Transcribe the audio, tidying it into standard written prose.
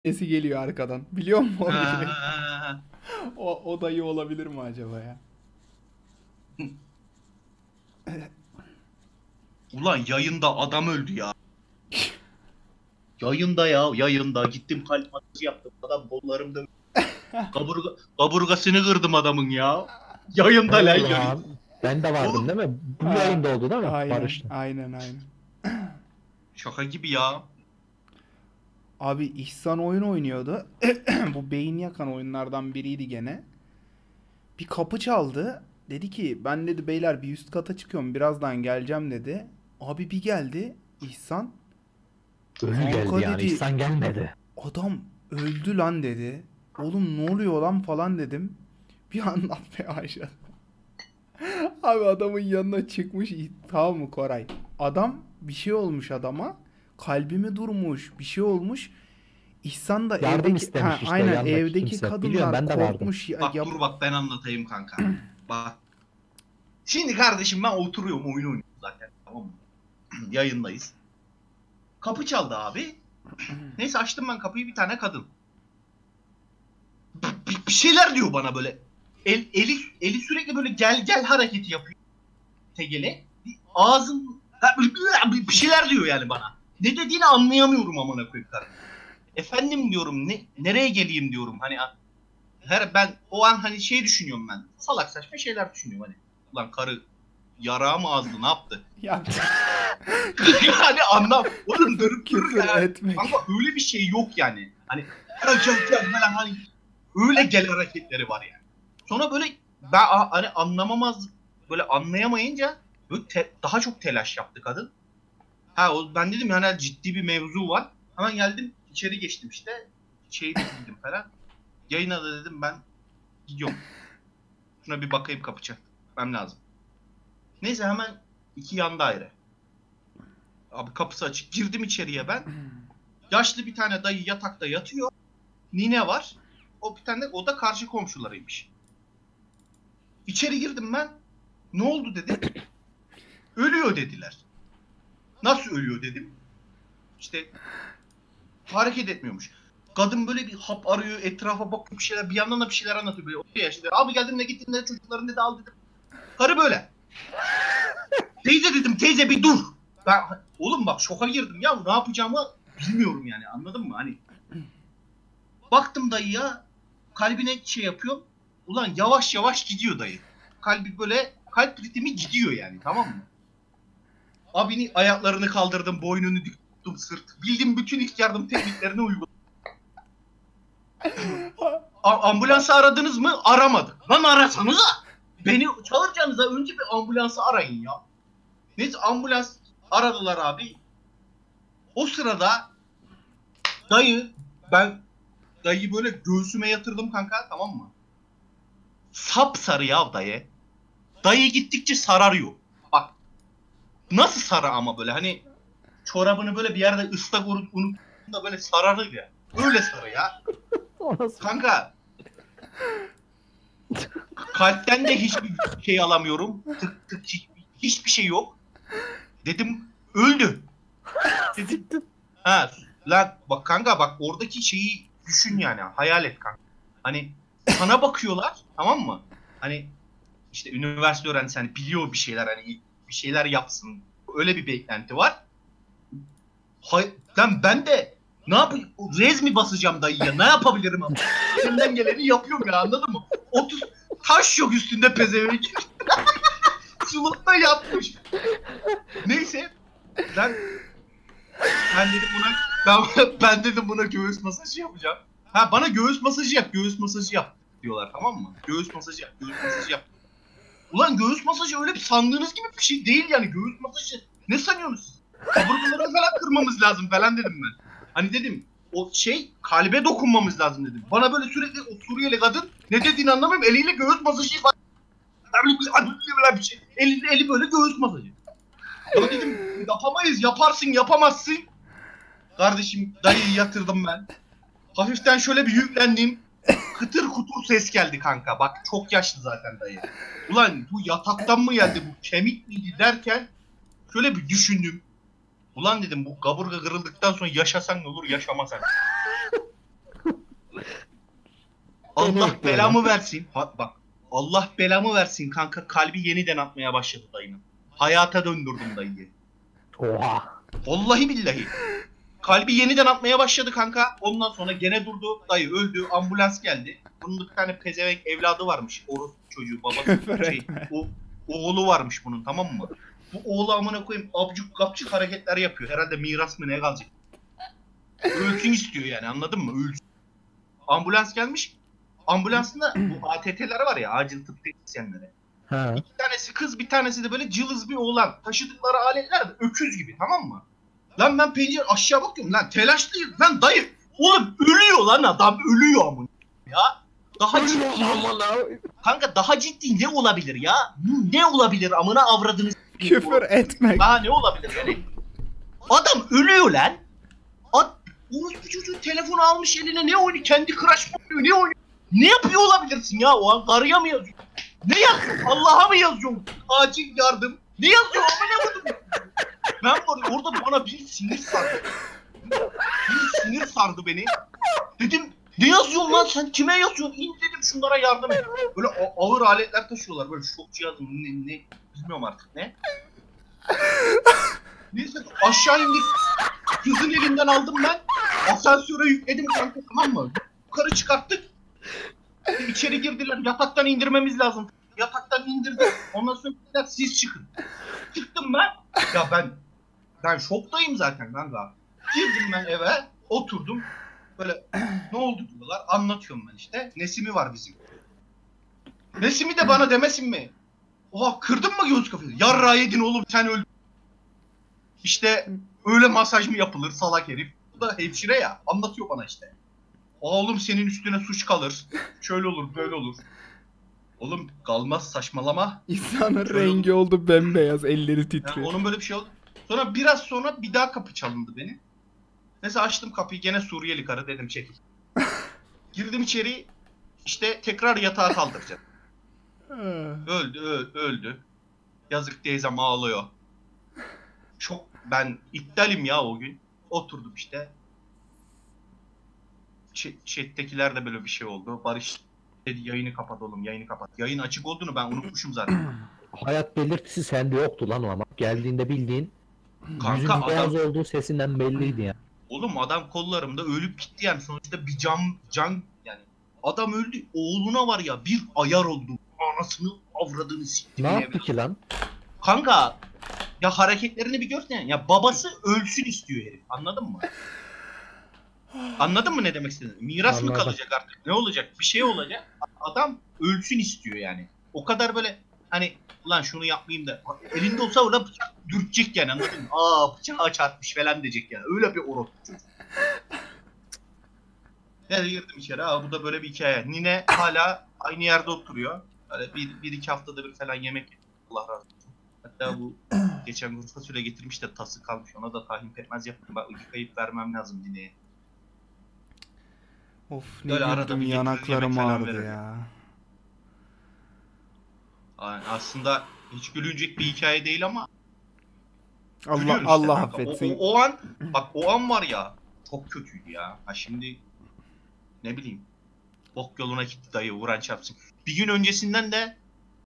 sesi geliyor arkadan. Biliyor musun oradakini? Ha. O dayı olabilir mi acaba ya? Ulan yayında adam öldü ya. Yayında ya, yayında gittim kalp masajı yaptım. Adam kollarımda kaburgasını kırdım adamın ya. Yayında lan yayın. Allah. Ben de vardım Oğlum değil mi? Bu Ha, yayında oldu değil mi? aynen, Barış'la. aynen, aynen. şaka gibi ya. Abi İhsan oyun oynuyordu. Bu beyin yakan oyunlardan biriydi gene. Bir kapı çaldı. Dedi ki ben dedi beyler bir üst kata çıkıyorum birazdan geleceğim dedi. Abi bir geldi İhsan. Ölü Kanka geldi yani. dedi İhsan gelmedi. adam öldü lan dedi. Oğlum ne oluyor lan falan dedim. Bir anlatmaya başladı. Abi adamın yanına çıkmış tamam mı Koray? Adam bir şey olmuş adama. Kalbimi durmuş bir şey olmuş. İhsan da Yardım evdeki istemiş işte aynen yandaki evdeki kimse. Biliyorum kadınlar ben de vardım. korkmuş ya, Bak dur bak ben anlatayım kanka. Bak. Şimdi kardeşim ben oturuyorum oyun oynuyorum zaten tamam mı? Yayındayız. Kapı çaldı abi. Neyse açtım ben kapıyı bir tane kadın. Bir şeyler diyor bana böyle. Eli sürekli böyle gel gel hareketi yapıyor. Tegele. Ağzın bir şeyler diyor yani bana. Ne dediğini anlayamıyorum amına koyayım kardeşim. Efendim diyorum nereye geleyim diyorum hani ben o an hani şey düşünüyorum ben. Salak saçma şeyler düşünüyorum hani. Ulan karı yarağı mı azdı ne yaptı? ya Yani anlam. Oğlum dönüp durur küfür ya. etmek. Ama öyle bir şey yok yani. Hani gel falan hani öyle gel hareketleri var yani. Sonra böyle ben hani anlamamaz böyle anlayamayınca böyle daha çok telaş yaptı kadın. Ben dedim yani ciddi bir mevzu var. Hemen geldim içeri geçtim işte. Şeyi de giydim falan. Yayına da dedim ben gidiyorum. Şuna bir bakayım kapıça. Ben lazım. Neyse hemen iki yan daire. Abi kapısı açık. Girdim içeriye ben. Yaşlı bir tane dayı yatakta yatıyor. Nine var. O bir tane o da karşı komşularıymış. İçeri girdim ben. Ne oldu dedim. Ölüyor dediler. Nasıl ölüyor dedim. İşte hareket etmiyormuş. Kadın böyle bir hap arıyor, etrafa bakıyor bir şeyler, bir yandan da bir şeyler anlatıyor böyle. Oluyor ya işte. Abi geldim ne gittin ne çocukların dedi al dedim. Karı böyle. Teyze dedim teyze bir dur. Ben oğlum bak şoka girdim ya ne yapacağımı bilmiyorum yani anladın mı? Hani baktım dayıya kalbine şey yapıyorum. Ulan yavaş yavaş gidiyor dayı. Kalbi böyle kalp ritmi gidiyor yani tamam mı? Abinin ayaklarını kaldırdım, boynunu tuttum sırt. Bildim bütün ilk yardım tekniklerini uyguladım. Ambulansı aradınız mı? Aramadık. Lan arasanıza. Beni çağıracağınıza önce bir ambulansı arayın ya. Neyse ambulans aradılar abi. O sırada dayı ben dayıyı böyle göğsüme yatırdım kanka tamam mı? Sapsarı ya dayı. Dayı gittikçe sararıyor. Bak nasıl sarı ama böyle hani çorabını böyle bir yerde ıslak unuttuğunda böyle sararır ya. Öyle sarı ya. O nasıl? Kanka kalpten de hiçbir şey alamıyorum. Tık tık hiçbir şey yok. Dedim öldü. Dedim ha lan bak kanka bak oradaki şeyi düşün yani hayal et kanka. Hani sana bakıyorlar tamam mı? Hani işte üniversite öğrencisi hani biliyor bir şeyler hani bir şeyler yapsın. Öyle bir beklenti var. Lan ben de ne yapayım? Rez mi basacağım dayıya? Ne yapabilirim ama? Elimden geleni yapıyorum ya anladın mı? 30 taş yok üstünde pezevenk. Sulukta yapmış. Neyse ben dedim buna ben dedim buna göğüs masajı yapacağım. Bana göğüs masajı yap, göğüs masajı yap diyorlar tamam mı? Göğüs masajı yap, göğüs masajı yap. Ulan göğüs masajı öyle bir sandığınız gibi bir şey değil yani göğüs masajı. Ne sanıyorsunuz siz? Kaburgaları falan kırmamız lazım falan dedim ben. Hani dedim o şey kalbe dokunmamız lazım dedim. Bana böyle sürekli o Suriyeli kadın ne dediğini anlamıyorum eliyle göğüs masajı bir şey. Eli böyle göğüs masajı. Ya dedim yapamayız yaparsın yapamazsın. Kardeşim dayıyı yatırdım ben. Hafiften şöyle bir yüklendim. Kıtır kutur ses geldi kanka. Bak çok yaşlı zaten dayı. Ulan bu yataktan mı geldi bu kemik miydi derken şöyle bir düşündüm. Ulan dedim bu kaburga kırıldıktan sonra yaşasan ne olur yaşamasan. Allah belamı versin. Bak Allah belamı versin kanka, kalbi yeniden atmaya başladı dayının. Hayata döndürdüm dayıyı. Oha. Vallahi billahi. Kalbi yeniden atmaya başladı kanka. Ondan sonra gene durdu. Dayı öldü. Ambulans geldi. Bunun da bir tane pezevenk evladı varmış. Orospu çocuğu babası. Küfür Şey, etme. oğlu varmış bunun, tamam mı? Bu oğlu amına koyayım abcuk kapçık hareketler yapıyor. Herhalde miras mı ne kalacak? Ölsün istiyor yani, anladın mı? Ölsün. Ambulans gelmiş. Ambulansında bu ATT'ler var ya, acil tıp teknisyenleri. Ha. Bir tanesi kız, bir tanesi de böyle cılız bir oğlan. Taşıdıkları aletler de öküz gibi, tamam mı? Lan ben pencere aşağı bakıyorum lan, telaşlıyım lan dayı. Oğlum ölüyor lan adam, ölüyor amına ya. Daha ciddi. Kanka daha ciddi ne olabilir ya? Ne olabilir amına avradınız? Küfür etmek. Daha ne olabilir yani? Adam ölüyor lan. Onun bir çocuğun telefonu almış eline, ne oynuyor? Kendi Crash mı oynuyor? Ne oynuyor? Ne yapıyor olabilirsin ya? O an karıya mı yazıyor? Ne yazıyor? Allah'a mı yazıyor? Acil yardım. Ne yazıyor? Anlamadım. Ben orada bana bir sinir sardı. Bir sinir sardı beni. Dedim ne yazıyorsun lan sen? Kime yazıyorsun? İn dedim, şunlara yardım et. Böyle ağır aletler taşıyorlar. Böyle şok cihazı ne bilmiyorum artık ne. Neyse aşağı indik. Kızın elinden aldım ben. Asansöre yükledim kanka, tamam mı? Yukarı çıkarttık. İçeri girdiler. Yataktan indirmemiz lazım. Yataktan indirdim. Ondan sonra dediler siz çıkın. Çıktım ben. Ya ben şoktayım zaten kanka. Girdim ben eve. Oturdum. Böyle ne oldu diyorlar. Anlatıyorum ben işte. Nesimi var bizim. Nesimi de bana demesin mi? Oha kırdın mı göğüs kafesi? Yarrağı yedin oğlum, sen öldün. İşte öyle masaj mı yapılır salak herif. Bu da hemşire ya. Anlatıyor bana işte. Oğlum senin üstüne suç kalır. Şöyle olur böyle olur. Oğlum kalmaz, saçmalama. İnsanın Şöyle rengi oldu bembeyaz, elleri Yani titriyor. onun böyle bir şey oldu. Sonra biraz sonra bir daha kapı çalındı benim. Neyse açtım kapıyı, gene Suriyeli karı, dedim çekil. Girdim içeri, işte tekrar yatağa kaldıracağım. Öldü. Yazık teyzem ağlıyor. Çok ben iptalim ya o gün. Oturdum işte. Chat'tekiler de böyle bir şey oldu. Barış dedi yayını kapat oğlum, yayını kapat. Yayın açık olduğunu ben unutmuşum zaten. Hayat belirtisi sende yoktu lan o ama. Geldiğinde bildiğin Kanka yüzünün beyaz adam, olduğu sesinden belliydi ya. oğlum adam kollarımda ölüp gitti yani, sonuçta bir can yani. Adam öldü, oğluna var ya bir ayar oldu. Anasını avradını siktim. Ne yaptı ki lan? Kanka ya hareketlerini bir görsene. Ya babası ölsün istiyor herif. Anladın mı? Anladın mı ne demek istediğini? Miras mı Anladım. kalacak artık? Ne olacak? Bir şey olacak. Adam ölsün istiyor yani. O kadar böyle hani ulan şunu yapmayayım da elinde olsa orada bıçak dürtecek yani, anladın mı? Aa bıçağı çarpmış falan diyecek yani. Öyle bir orospu çocuk. Ben girdim içeri. Aa bu da böyle bir hikaye. Nine hala aynı yerde oturuyor. Böyle bir iki haftada bir falan yemek yiyor. Allah razı olsun. Hatta bu geçen gün fasulye getirmiş de tası kalmış. Ona da tahin pekmez yaptım. Bak yıkayıp vermem lazım Nine'ye. Of ne Böyle arada güldüm, bir getirir, yanaklarım yemek falan ağrıdı verir. ya. Yani aslında hiç gülünecek bir hikaye değil ama Allah gülüyorsun işte Allah kanka. affetsin. O an bak, o an var ya çok kötüydü ya. Ha şimdi ne bileyim bok yoluna gitti dayı, vuran çarpsın. Bir gün öncesinden de